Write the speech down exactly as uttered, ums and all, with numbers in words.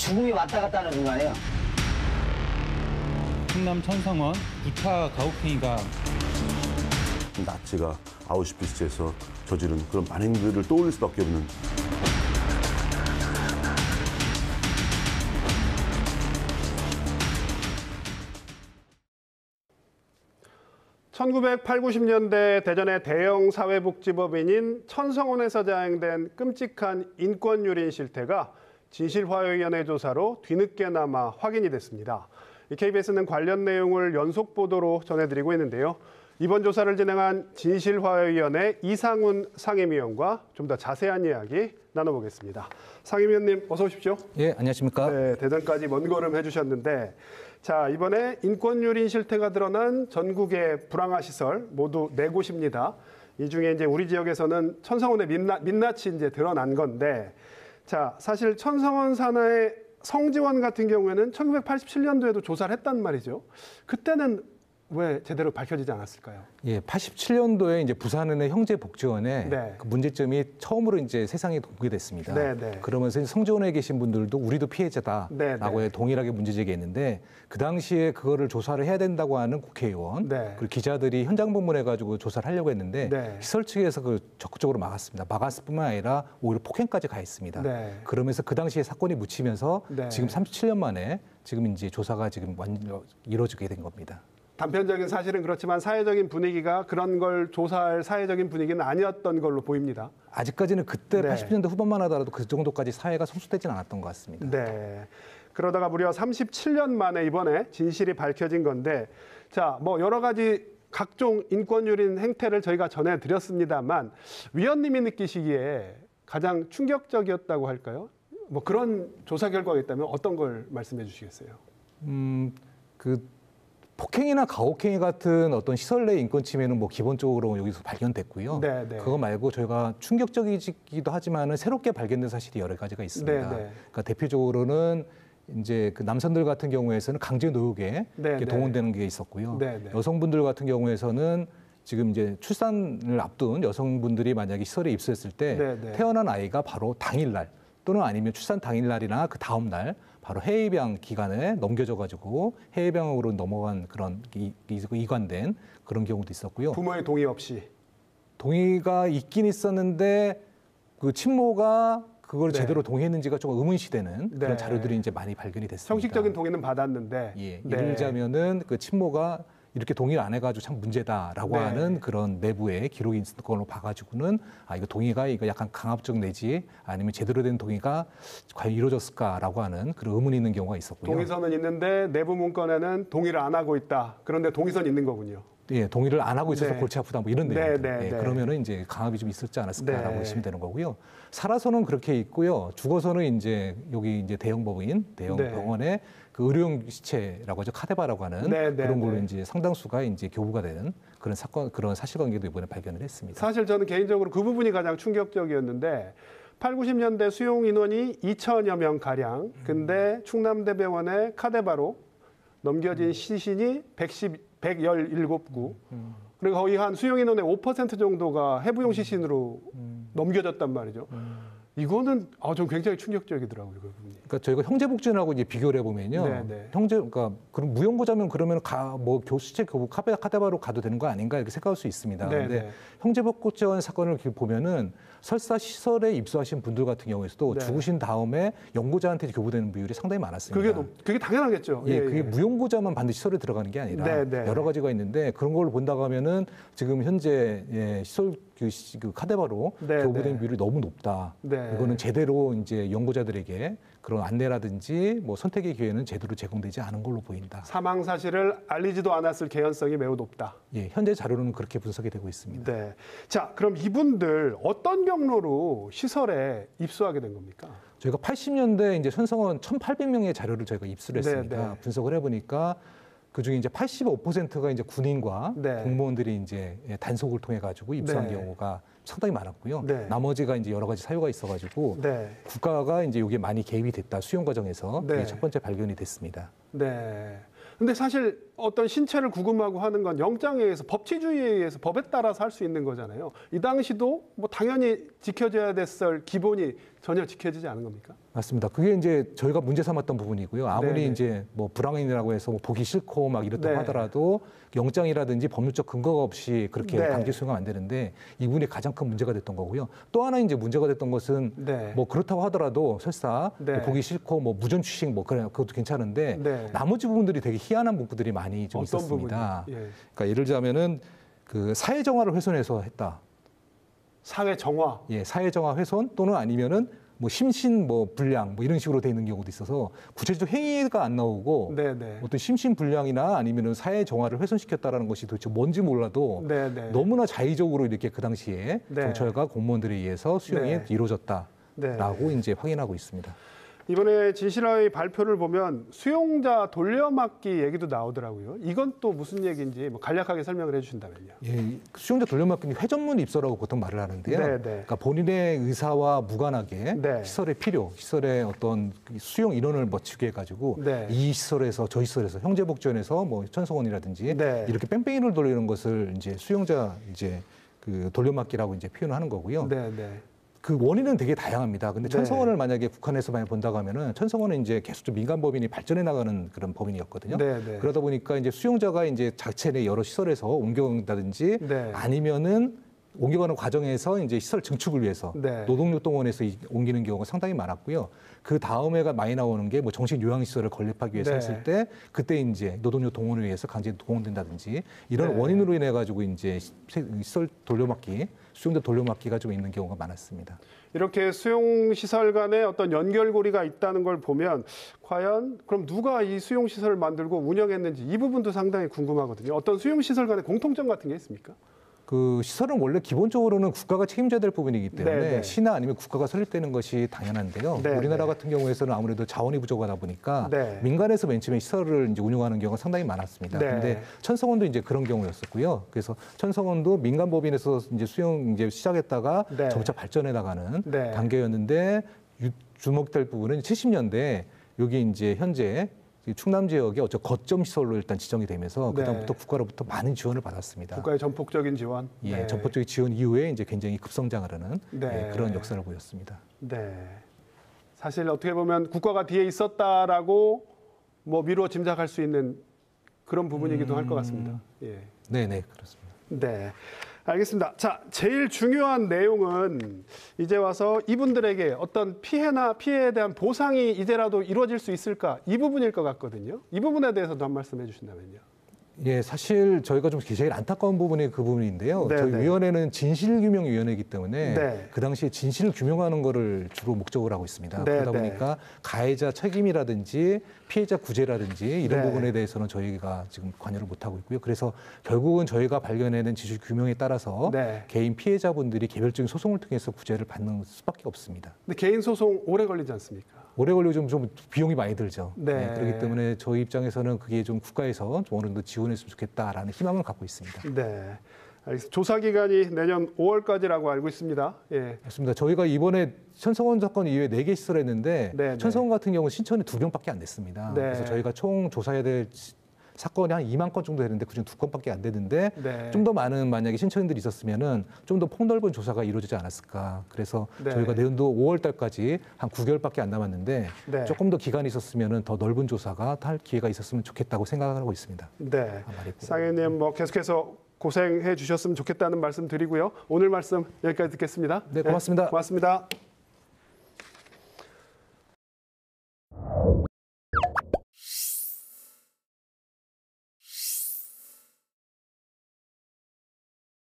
죽음이 왔다 갔다 하는 공간이에요. 충남 천성원 부차 가혹행위가 나치가 아우슈비츠에서 저지른 그런 만행들을 떠올릴 수밖에 없는. 천구백팔십, 구십 년대 대전의 대형 사회복지법인인 천성원에서 자행된 끔찍한 인권유린 실태가 진실화해위원회 조사로 뒤늦게나마 확인이 됐습니다. 케이비에스는 관련 내용을 연속 보도로 전해드리고 있는데요. 이번 조사를 진행한 진실화해위원회 이상훈 상임위원과 좀 더 자세한 이야기 나눠보겠습니다. 상임위원님 어서 오십시오. 예, 안녕하십니까. 네, 대전까지 먼 걸음 해주셨는데 자, 이번에 인권유린 실태가 드러난 전국의 불황화 시설 모두 네 곳입니다. 이 중에 이제 우리 지역에서는 천성원의 민낯, 민낯이 이제 드러난 건데, 자, 사실 천성원 산하의 성지원 같은 경우에는 천구백팔십칠 년도에도 조사를 했단 말이죠. 그때는 왜 제대로 밝혀지지 않았을까요? 예, 팔십칠 년도에 이제 부산은행 형제복지원에 네. 그 문제점이 처음으로 이제 세상에 공개됐습니다. 네, 네. 그러면서 성지원에 계신 분들도 우리도 피해자다라고 네, 네. 동일하게 문제 제기했는데 그 당시에 그거를 조사를 해야 된다고 하는 국회의원 네. 그리고 기자들이 현장 방문해가지고 조사를 하려고 했는데 네. 시설 측에서 그 적극적으로 막았습니다. 막았을 뿐만 아니라 오히려 폭행까지 가했습니다. 네. 그러면서 그 당시에 사건이 묻히면서 네. 지금 삼십칠 년 만에 지금 이제 조사가 지금 완전 이루어지게 된 겁니다. 단편적인 사실은 그렇지만 사회적인 분위기가 그런 걸 조사할 사회적인 분위기는 아니었던 걸로 보입니다. 아직까지는 그때 네. 팔십 년대 후반만 하더라도 그 정도까지 사회가 성숙되지는 않았던 것 같습니다. 네. 그러다가 무려 삼십칠 년 만에 이번에 진실이 밝혀진 건데, 자, 뭐 여러 가지 각종 인권유린 행태를 저희가 전해드렸습니다만 위원님이 느끼시기에 가장 충격적이었다고 할까요? 뭐 그런 조사 결과가 있다면 어떤 걸 말씀해 주시겠어요? 음, 그 폭행이나 가혹행위 같은 어떤 시설 내 인권 침해는 뭐 기본적으로 여기서 발견됐고요. 네, 네. 그거 말고 저희가 충격적이기도 하지만은 새롭게 발견된 사실이 여러 가지가 있습니다. 네, 네. 그러니까 대표적으로는 이제 그 남성들 같은 경우에서는 강제 노역에 네, 네. 동원되는 게 있었고요. 네, 네. 여성분들 같은 경우에서는 지금 이제 출산을 앞둔 여성분들이 만약에 시설에 입소했을 때 네, 네. 태어난 아이가 바로 당일날 또는 아니면 출산 당일날이나 그 다음 날 바로 해외입양 기간에 넘겨져가지고 해외입양으로 넘어간 그런 이, 이, 이관된 그런 경우도 있었고요. 부모의 동의 없이. 동의가 있긴 있었는데 그 친모가 그걸 네. 제대로 동의했는지가 조금 의문시되는 네. 그런 자료들이 이제 많이 발견이 됐습니다. 형식적인 동의는 받았는데. 예, 네. 예를 들자면은 그 친모가 이렇게 동의를 안 해가지고 참 문제다라고 네. 하는 그런 내부의 기록이 있는 걸로 봐가지고는 아 이거 동의가 이거 약간 강압적 내지 아니면 제대로 된 동의가 과연 이루어졌을까라고 하는 그런 의문이 있는 경우가 있었고요. 동의서는 있는데 내부 문건에는 동의를 안 하고 있다. 그런데 동의서는 있는 거군요. 예, 동의를 안 하고 있어서 네. 골치 아프다 뭐 이런 네, 내용들. 네, 예, 네. 그러면은 이제 강압이 좀 있었지 않았을까라고 네. 보시면 되는 거고요. 살아서는 그렇게 있고요. 죽어서는 이제 여기 이제 대형 법인, 대형 네. 병원에 그 의료용 시체라고 하죠. 카데바라고 하는 네, 네, 그런 걸로 네. 이제 상당수가 이제 교부가 되는 그런 사건, 그런 사실관계도 이번에 발견을 했습니다. 사실 저는 개인적으로 그 부분이 가장 충격적이었는데 팔, 구십 년대 수용 인원이 이천여 명 가량. 근데 충남대병원의 카데바로 넘겨진 시신이 백십, 백십칠 구. 그리고 거의 한 수용 인원의 오 퍼센트 정도가 해부용 시신으로 넘겨졌단 말이죠. 이거는 아, 좀 굉장히 충격적이더라고요. 그 부분이. 그러니까 저희가 형제복지원하고 이제 비교를 해보면요. 네, 네. 형제, 그러니까 그럼 무용고자면 그러면 가, 뭐 교수체 교부 카베 카데바로 가도 되는 거 아닌가 이렇게 생각할 수 있습니다. 네, 그런데 네. 형제복지원 사건을 이렇게 보면은 설사 시설에 입소하신 분들 같은 경우에도 네. 죽으신 다음에 연고자한테 교부되는 비율이 상당히 많았습니다. 그게 높- 그게 당연하겠죠. 예, 예, 그게 예. 무용고자만 반드시 시설에 들어가는 게 아니라 네, 네. 여러 가지가 있는데 그런 걸 본다고 하면은 지금 현재 예, 시설 그, 시- 그 카데바로 네, 교부된 네. 비율이 너무 높다. 네. 이거는 제대로 이제 연고자들에게 그런 안내라든지 뭐 선택의 기회는 제대로 제공되지 않은 걸로 보인다. 사망 사실을 알리지도 않았을 개연성이 매우 높다. 예, 현재 자료는 그렇게 분석이 되고 있습니다. 네. 자, 그럼 이분들 어떤 경로로 시설에 입소하게 된 겁니까? 저희가 팔십 년대 이제 천성원 천팔백 명의 자료를 저희가 입수를 네, 했습니다. 네. 분석을 해보니까 그 중에 이제 팔십오 퍼센트가 이제 군인과 네. 공무원들이 이제 단속을 통해 가지고 입수한 네. 경우가 상당히 많았고요. 네. 나머지가 이제 여러 가지 사유가 있어가지고 네. 국가가 이제 이게 많이 개입이 됐다 수용 과정에서 네. 이게 첫 번째 발견이 됐습니다. 네. 근데 사실 어떤 신체를 구금하고 하는 건 영장에 의해서 법치주의에 의해서 법에 따라서 할 수 있는 거잖아요. 이 당시도 뭐 당연히 지켜져야 됐을 기본이 전혀 지켜지지 않은 겁니까? 맞습니다. 그게 이제 저희가 문제 삼았던 부분이고요. 아무리 네네. 이제 뭐 불황이라고 해서 뭐 보기 싫고 막 이렇다고 네. 하더라도 영장이라든지 법률적 근거가 없이 그렇게 네. 강제 수용하면 안 되는데 이 부분이 가장 큰 문제가 됐던 거고요. 또 하나 이제 문제가 됐던 것은 네. 뭐 그렇다고 하더라도 설사 네. 뭐 보기 싫고 뭐 무전 취식 뭐 그래 그것도 괜찮은데 네. 나머지 부분들이 되게 희한한 문구들이 많이 좀 어떤 있었습니다. 부분이? 예. 그러니까 예를 들자면은 그 사회 정화를 훼손해서 했다. 사회 정화. 예, 사회 정화 훼손 또는 아니면은 뭐 심신 뭐 불량 뭐 이런 식으로 돼 있는 경우도 있어서 구체적 행위가 안 나오고 네네. 어떤 심신 불량이나 아니면은 사회 정화를 훼손시켰다라는 것이 도대체 뭔지 몰라도 네네. 너무나 자의적으로 이렇게 그 당시에 네. 경찰과 공무원들에 의해서 수용이 네. 이루어졌다라고 네. 이제 확인하고 있습니다. 이번에 진실화의 발표를 보면 수용자 돌려막기 얘기도 나오더라고요. 이건 또 무슨 얘기인지 뭐 간략하게 설명을 해주신다면요. 예, 수용자 돌려막기는 회전문 입소라고 보통 말을 하는데요. 네, 네. 그러니까 본인의 의사와 무관하게 네. 시설의 필요, 시설의 어떤 수용 인원을 맞추게 해가지고 네. 이 시설에서 저 시설에서 형제복지원에서 뭐 천성원이라든지 네. 이렇게 뺑뺑이를 돌리는 것을 이제 수용자 이제 그 돌려막기라고 이제 표현하는 거고요. 네, 네. 그 원인은 되게 다양합니다. 근데 네. 천성원을 만약에 국한해서 많이 본다고 하면은 천성원은 이제 계속 좀 민간 법인이 발전해 나가는 그런 법인이었거든요. 네, 네. 그러다 보니까 이제 수용자가 이제 자체 내 여러 시설에서 옮겨간다든지 네. 아니면은 옮겨가는 과정에서 이제 시설 증축을 위해서 네. 노동요동원에서 이- 옮기는 경우가 상당히 많았고요. 그 다음에가 많이 나오는 게 뭐 정식 요양시설을 건립하기 위해서 네. 했을 때 그때 이제 노동요 동원을 위해서 강제 동원된다든지 이런 네. 원인으로 인해 가지고 이제 시- 시설 돌려막기, 수용자 돌려막기가 좀 있는 경우가 많았습니다. 이렇게 수용시설 간에 어떤 연결고리가 있다는 걸 보면 과연 그럼 누가 이 수용시설을 만들고 운영했는지 이 부분도 상당히 궁금하거든요. 어떤 수용시설 간의 공통점 같은 게 있습니까? 그 시설은 원래 기본적으로는 국가가 책임져야 될 부분이기 때문에 네, 네. 시나 아니면 국가가 설립되는 것이 당연한데요. 네, 우리나라 네. 같은 경우에서는 아무래도 자원이 부족하다 보니까 네. 민간에서 맨 처음에 시설을 이제 운영하는 경우가 상당히 많았습니다. 네. 근데 천성원도 이제 그런 경우였었고요. 그래서 천성원도 민간 법인에서 이제 수용 이제 시작했다가 네. 점차 발전해 나가는 네. 단계였는데 유- 주목될 부분은 칠십 년대 여기 이제 현재 충남 지역의 어쩌 거점 시설로 일단 지정이 되면서 네. 그다음부터 국가로부터 많은 지원을 받았습니다. 국가의 전폭적인 지원. 예, 네. 전폭적인 지원 이후에 이제 굉장히 급성장을 하는 네. 예, 그런 역사를 보였습니다. 네. 사실 어떻게 보면 국가가 뒤에 있었다라고 뭐 미루어 짐작할 수 있는 그런 부분이기도 할 것 같습니다. 예. 네, 네, 그렇습니다. 네. 알겠습니다. 자, 제일 중요한 내용은 이제 와서 이분들에게 어떤 피해나 피해에 대한 보상이 이제라도 이루어질 수 있을까? 이 부분일 것 같거든요. 이 부분에 대해서도 한 말씀 해주신다면요. 예, 사실 저희가 좀 제일 안타까운 부분이 그 부분인데요. 네, 저희 네. 위원회는 진실규명위원회이기 때문에 네. 그 당시에 진실을 규명하는 거를 주로 목적으로 하고 있습니다. 네, 그러다 네. 보니까 가해자 책임이라든지 피해자 구제라든지 이런 네. 부분에 대해서는 저희가 지금 관여를 못하고 있고요. 그래서 결국은 저희가 발견해낸 진실규명에 따라서 네. 개인 피해자분들이 개별적인 소송을 통해서 구제를 받는 수밖에 없습니다. 근데 개인 소송 오래 걸리지 않습니까? 오래 걸리고 좀, 좀 비용이 많이 들죠. 네. 그렇기 때문에 저희 입장에서는 그게 좀 국가에서 좀 어느 정도 지원했으면 좋겠다라는 희망을 갖고 있습니다. 네. 알겠습니다. 조사 기간이 내년 오월까지라고 알고 있습니다. 예. 맞습니다. 저희가 이번에 천성원 사건 이후에 네 개 시설했는데 네, 네. 천성원 같은 경우는 신천이 두 명밖에 안 됐습니다. 네. 그래서 저희가 총 조사해야 될 시- 사건이 한 이만 건 정도 되는데 그중 두 건밖에 안 되는데 네. 좀 더 많은 만약에 신천인들이 있었으면은 좀 더 폭넓은 조사가 이루어지지 않았을까. 그래서 네. 저희가 내년도 오월 달까지 한 구 개월밖에 안 남았는데 네. 조금 더 기간이 있었으면은 더 넓은 조사가 할 기회가 있었으면 좋겠다고 생각하고 있습니다. 네. 아, 말했고. 상현님 뭐 계속해서 고생해 주셨으면 좋겠다는 말씀 드리고요. 오늘 말씀 여기까지 듣겠습니다. 네, 고맙습니다. 고맙습니다.